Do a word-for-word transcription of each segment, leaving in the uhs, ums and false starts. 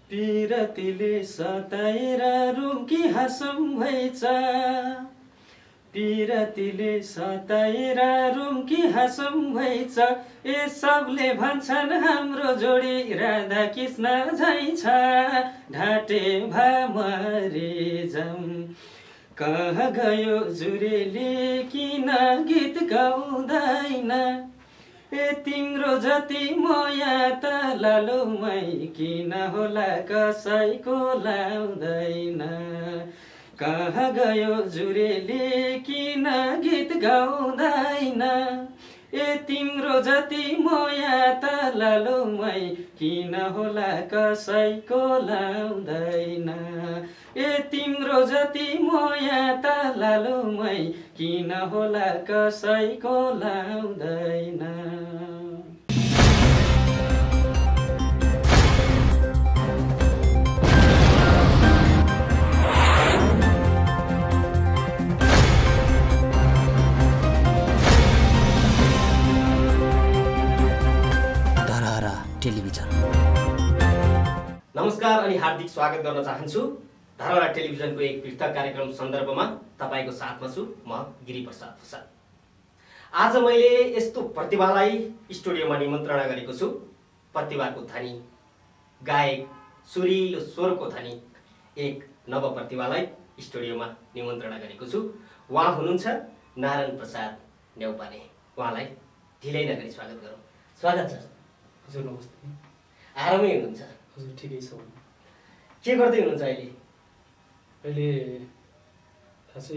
पिरतीले सताएर रुम्की हाँसौँ भएछ पिरतीले सताएर रुम्की हाँसौँ भएछ ए सबले भन्छन् हाम्रो जोडी राधा कृष्ण झैँ छ ढाटे भा मरे जाऊँ कहाँ गयो जुरेली किन गीत गाउँदैन ए तिम्रो जति मोया त लालुमै किन होला कसैको लाउँदैन कहाँ गयो जुरेली किन गीत गाउँदैन ए तिम्रो जति मोया त लालुमै किन होला कसैको लाउँदैन ए तिम्रो जति मोया त लालुमै किन होला कसैको लाउँदैन टेलिभिजन नमस्कार अनि हार्दिक स्वागत गर्न चाहन्छु धारहरा टेलिभिजनको एक पृथक कार्यक्रम सन्दर्भमा तपाईको साथमा छु म गिरिप्रसाद प्रसाद। आज मैले यस्तो प्रतिभालाई स्टुडियोमा निमन्त्रणा गरेको छु। प्रतिभाको धनी गायक सुरिलो स्वरको धनी एक नव प्रतिभालाई स्टुडियोमा निमन्त्रणा गरेको छु। उहाँ हुनुहुन्छ नारायण प्रसाद नेउपाने। उहाँलाई ढिलै नगरी स्वागत गरौँ। स्वागत छ। हजुर नमस्ते। आरामै हुनुहुन्छ? हजुर ठिकै छ। के गर्दै हुनुहुन्छ अहिले? अहिले खासै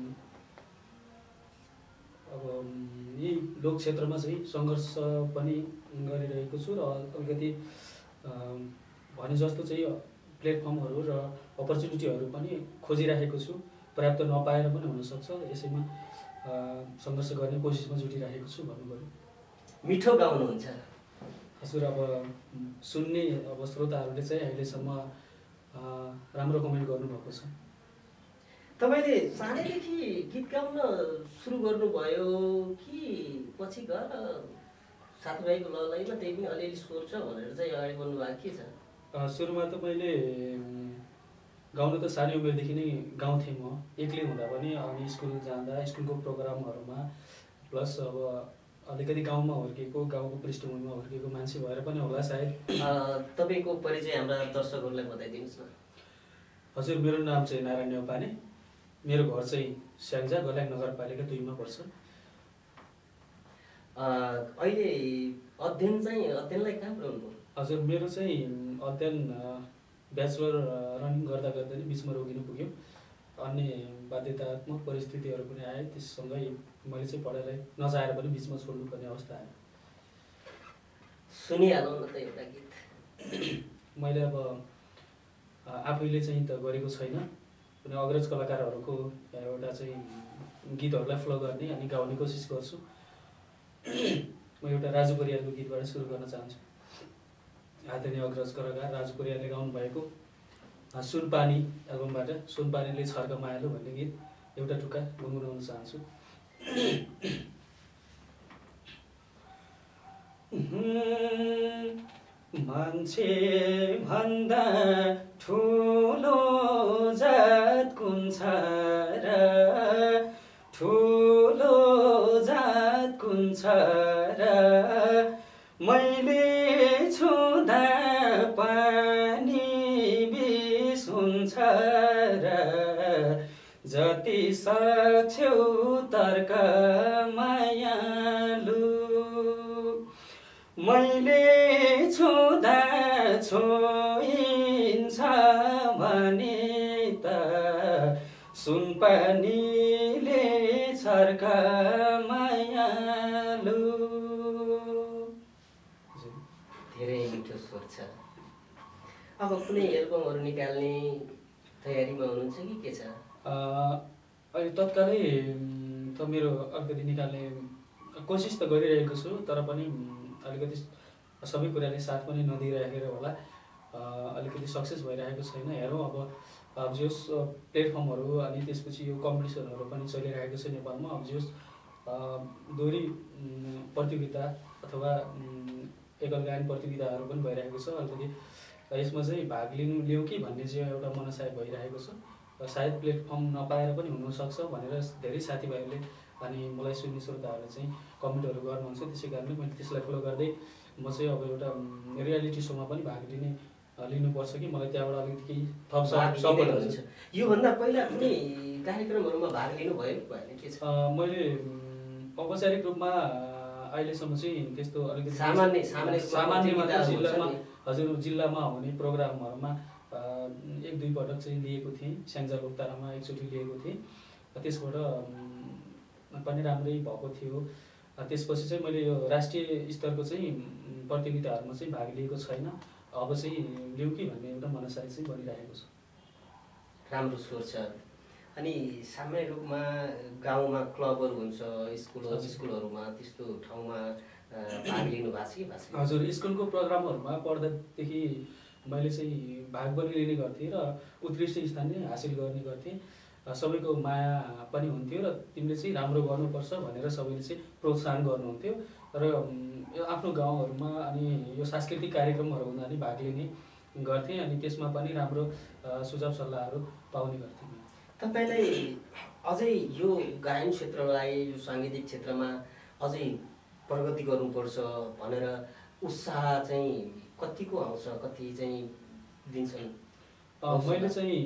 अब यही लोक क्षेत्रमा चाहिँ सङ्घर्ष पनि गरिरहेको छु र अलिकति भने जस्तो चाहिँ प्लेटफर्महरू र अपर्च्युनिटीहरू पनि खोजिरहेको छु। पर्याप्त नपाएर पनि हुनसक्छ, यसैमा सङ्घर्ष गर्ने कोसिसमा जुटिरहेको छु भन्नु पर्यो। मिठो गाउनुहुन्छ। हजुर अब सुन्ने अब श्रोताहरूले चाहिँ अहिलेसम्म राम्रो कमेन्ट गर्नुभएको छ। तपाईँले सानैदेखि गीत गाउन सुरु गर्नुभयो कि पछि गएर साथीभाइको ललाइमा त्यही पनि अलिअलि स्वर छ भनेर चाहिँ अगाडि बढ्नु भएको के छ? सुरुमा त मैले गाउन त सानै उमेरदेखि नै गाउँथेँ म एक्लै हुँदा पनि, अनि स्कुल जाँदा स्कुलको प्रोग्रामहरूमा, प्लस अब अलिकति गाउँमा हुर्केको गाउँको पृष्ठभूमिमा हुर्केको मान्छे भएर पनि होला सायद। तपाईँको परिचय हाम्रा दर्शकहरूलाई बताइदिनुहोस् न। हजुर, मेरो नाम चाहिँ नारायण नेउपाने। मेरो घर चाहिँ स्याङ्जा गल्याङ नगरपालिका दुईमा पर्छ। अहिले अध्ययन चाहिँ अध्ययनलाई कहाँ पुर्याउनुभयो? हजुर, मेरो चाहिँ अध्ययन ब्याचलर रनिङ गर्दा गर्दा नै बिचमा रोकिनु पुग्यो। अन्य बाध्यतात्मक परिस्थितिहरू पनि आए, त्यससँगै मैले चाहिँ पढाइलाई नचाहेर पनि बिचमा छोड्नुपर्ने अवस्था आयो। सुनिहालौँ न त एउटा गीत। मैले अब आफैले चाहिँ त गरेको छैन, कुनै अग्रज कलाकारहरूको एउटा चाहिँ गीतहरूलाई फ्लो गर्ने अनि गाउने कोसिस गर्छु। म एउटा राजु परियारको गीतबाट सुरु गर्न चाहन्छु। आदरणीय अग्रज कलाकार राजु परियारले गाउनु भएको सुनपानी एल्बमबाट सुनपानीले छर्क मायालु भन्ने गीत एउटा टुक्का गुनगुनाउन चाहन्छु। मान्छे भन्दा ठुलो जात कुन छ र, ठुलो जात कुन छ र, मैले छुँदा पानी बिस हुन्छ र, जति सक्छौ तर्क मायालु, मैले छुँदा छोइन्छ भने त सुनपानीले छर्क मायालु। धेरै मिठो स्वर छ। अब कुनै एल्बमहरू निकाल्ने तयारीमा हुनुहुन्छ कि के छ? अहिले तत्कालै त मेरो अलिकति निकाल्ने कोसिस त गरिरहेको छु, तर पनि अलिकति सबै कुराले साथ पनि नदिइराखेर होला अलिकति सक्सेस भइरहेको छैन। हेरौँ अब अब जोस् प्लेटफर्महरू अनि त्यसपछि यो कम्पिटिसनहरू पनि चलिरहेको छ नेपालमा। अब जोस् दोहोरी प्रतियोगिता अथवा एकल गायन प्रतियोगिताहरू पनि भइरहेको छ। अलिकति यसमा चाहिँ भाग लिनु लिउँ कि भन्ने चाहिँ एउटा मनसाय भइरहेको छ। सायद प्लेटफर्म नपाएर पनि हुनसक्छ भनेर धेरै साथीभाइहरूले अनि मलाई सुन्ने श्रोताहरूले चाहिँ कमेन्टहरू गर्नुहुन्छ। त्यसै कारणले मैले त्यसलाई फलो गर्दै म चाहिँ अब एउटा रियालिटी सोमा पनि भाग लिने लिनुपर्छ कि मलाई त्यहाँबाट अलिकति केही थप सपोर्ट हुन्छ। योभन्दा पहिला कुनै कार्यक्रमहरूमा भाग लिनुभयो कि भएन के छ? मैले औपचारिक रूपमा अहिलेसम्म चाहिँ त्यस्तो अलिकति सामान्य सामान्य सामान्यमा जिल्लामा हजुर जिल्लामा हुने प्रोग्रामहरूमा एक दुई पटक चाहिँ लिएको थिएँ। स्याङ्जा लोकतारामा एकचोटि लिएको थिएँ, त्यसबाट पनि राम्रै भएको थियो। त्यसपछि चाहिँ मैले यो राष्ट्रिय स्तरको चाहिँ प्रतियोगिताहरूमा चाहिँ भाग लिएको छैन। अब चाहिँ लिउँ कि भन्ने एउटा मनसाय चाहिँ बनिरहेको छ। राम्रो सोच छ। अनि सामान्य रूपमा गाउँमा क्लबहरू हुन्छ, स्कुल स्कुलहरूमा त्यस्तो ठाउँमा भाग लिनु भएको छ कि भएको छैन? हजुर, स्कुलको प्रोग्रामहरूमा पढ्दादेखि मैले चाहिँ भाग पनि लिने गर्थेँ र उत्कृष्ट स्थान नै हासिल गर्ने गर्थेँ। सबैको माया पनि हुन्थ्यो र तिमीले चाहिँ राम्रो गर्नुपर्छ भनेर सबैले चाहिँ प्रोत्साहन गर्नुहुन्थ्यो र यो आफ्नो गाउँहरूमा अनि यो सांस्कृतिक कार्यक्रमहरू हुँदा नि भाग लिने गर्थेँ अनि त्यसमा पनि राम्रो सुझाव सल्लाहहरू पाउने गर्थेँ। तपाईँलाई अझै यो गायन क्षेत्रलाई यो साङ्गीतिक क्षेत्रमा अझै प्रगति गर्नुपर्छ भनेर उत्साह चाहिँ कतिको आउँछ, कति चाहिँ दिन्छन्? मैले चाहिँ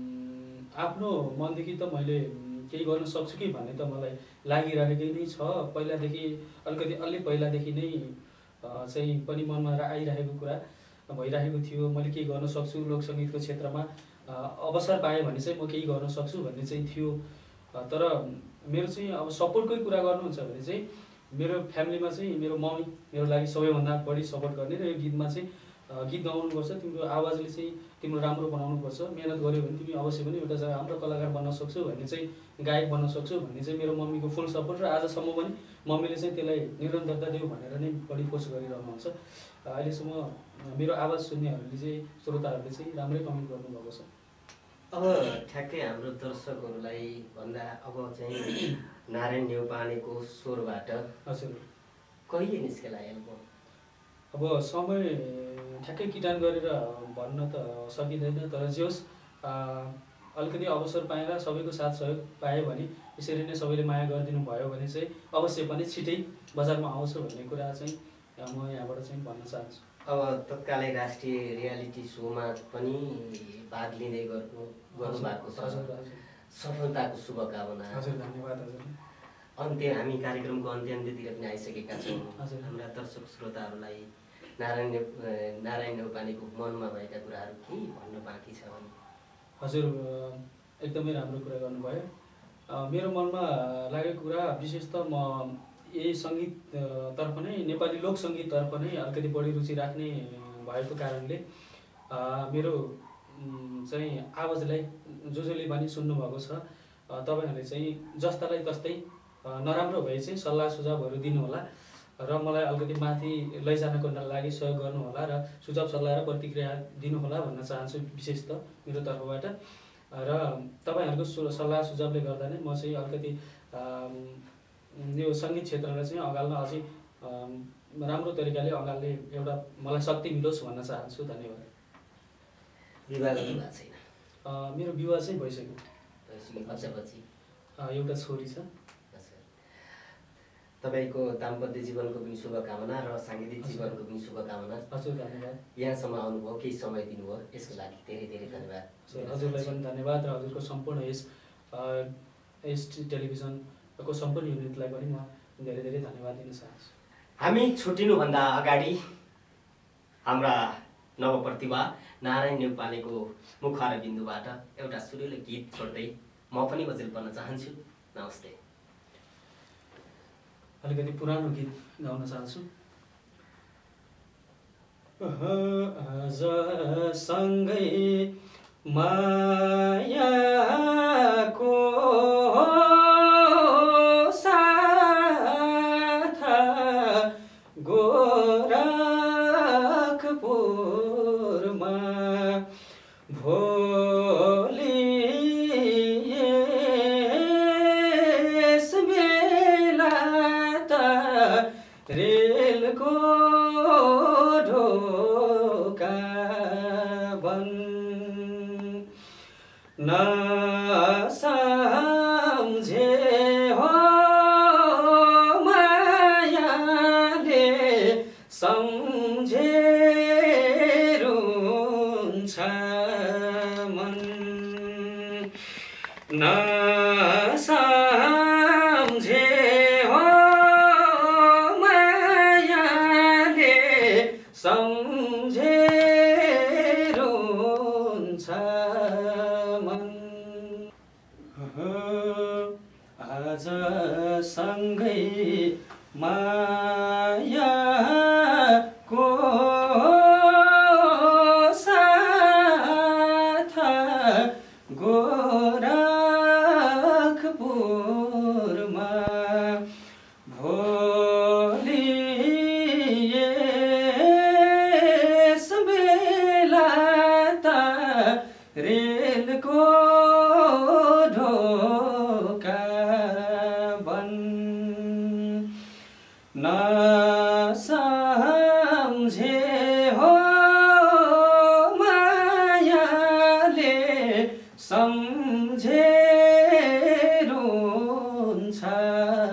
आफ्नो मनदेखि त मैले केही गर्न सक्छु कि भन्ने त मलाई लागिरहेकै नै छ। पहिलादेखि अलिकति अलि पहिलादेखि नै चाहिँ पनि मनमा आइरहेको कुरा भइरहेको थियो। मैले केही गर्न सक्छु लोकसङ्गीतको क्षेत्रमा, अवसर पाएँ भने चाहिँ म केही गर्न सक्छु भन्ने चाहिँ थियो। तर मेरो चाहिँ अब सपोर्टकै कुरा गर्नुहुन्छ भने चाहिँ मेरो फ्यामिलीमा चाहिँ मेरो मम्मी मेरो लागि सबैभन्दा बढी सपोर्ट गर्ने र यो गीतमा चाहिँ गीत गाउनुपर्छ, तिम्रो आवाजले चाहिँ तिम्रो राम्रो बनाउनुपर्छ, मेहनत गऱ्यो भने तिमी अवश्य पनि एउटा राम्रो कलाकार बन्न सक्छौ भन्ने चाहिँ गायक बन्न सक्छौ भन्ने चाहिँ मेरो मम्मीको फुल सपोर्ट र आजसम्म पनि मम्मीले चाहिँ त्यसलाई निरन्तरता देऊ भनेर नै बढी फोर्स गरिरहनुहुन्छ। अहिलेसम्म मेरो आवाज सुन्नेहरूले चाहिँ श्रोताहरूले चाहिँ राम्रै कमेन्ट गर्नुभएको छ। अब ठ्याक्कै हाम्रो दर्शकहरूलाई भन्दा अब चाहिँ नारायण न्यौपानेको स्वरबाट हजुर कहिले निस्केला एल्बम? अब समय ठ्याक्कै किटान गरेर भन्न त सकिँदैन, तर जे होस् अलिकति अवसर पाएर सबैको साथ सहयोग पाएँ भने यसरी नै सबैले माया गरिदिनु भयो भने चाहिँ अवश्य पनि छिटै बजारमा आउँछ भन्ने कुरा चाहिँ म यहाँबाट चाहिँ भन्न चाहन्छु। अब तत्कालै राष्ट्रिय रियालिटी सोमा पनि भाग लिँदै गर्नु गर्नुभएको छ। सफलताको शुभकामना। हजुर धन्यवाद। हजुर अन्त्य हामी कार्यक्रमको अन्त्य अन्त्यतिर पनि आइसकेका छौँ। हाम्रा दर्शक श्रोताहरूलाई नारायण नारायण न्यौपानेको मनमा भएका कुराहरू के भन्न बाँकी छ भने? हजुर एकदमै राम्रो कुरा गर्नुभयो। मेरो मनमा लागेको कुरा विशेष त म यही सङ्गीततर्फ नै नेपाली लोकसङ्गीततर्फ नै अलिकति बढी रुचि राख्ने भएको कारणले मेरो चाहिँ आवाजलाई जो जसले पनि सुन्नुभएको छ तपाईँहरूले चाहिँ जस्तालाई तस्तै नराम्रो भए चाहिँ सल्लाह सुझावहरू दिनुहोला र मलाई अलिकति माथि लैजानको लागि सहयोग गर्नुहोला र सुझाव सल्लाह र प्रतिक्रिया दिनुहोला भन्न चाहन्छु विशेष त मेरो तर्फबाट। र तपाईँहरूको सल्लाह सुझावले गर्दा नै म चाहिँ अलिकति यो सङ्गीत क्षेत्रलाई चाहिँ अगाल्न अझै राम्रो तरिकाले अगाल्ने एउटा मलाई शक्ति मिलोस् भन्न चाहन्छु। धन्यवाद। विवाह गर्नु भएको छैन? मेरो विवाह चाहिँ भइसक्यो। पछि एउटा छोरी छ। तपाईँको दाम्पत्य जीवनको पनि शुभकामना र साङ्गीतिक जीवनको पनि शुभकामना। हजुर धन्यवाद। यहाँसम्म आउनुभयो, केही समय दिनुभयो, यसको लागि धेरै धेरै धन्यवाद। हजुरलाई पनि धन्यवाद र हजुरको सम्पूर्ण यस यस टेलिभिजनको सम्पूर्ण युनिटलाई पनि म धेरै धेरै धन्यवाद दिन चाहन्छु। हामी छुट्टिनुभन्दा अगाडि हाम्रा नवप्रतिभा नारायण न्यौपानेको मुखार बिन्दुबाट एउटा सुरिलो गीत छोड्दै म पनि बजेल पर्न चाहन्छु। नमस्ते। अलिकति पुरानो गीत गाउन चाहन्छु। आज सँगै मायाको साथ गोरखपुरमा भोलि रेलको ढोका मन नसम्झे हो मायाले सम्झे रुन्छ मन नसम्झे हो मायाले सम्झे रुन्छ मन आज सँगै मायाको साथ गोरखपुरमा भोलि यस बेला त रेलको ढोका नसम्झे हो मायाले सम्झे रुन्छ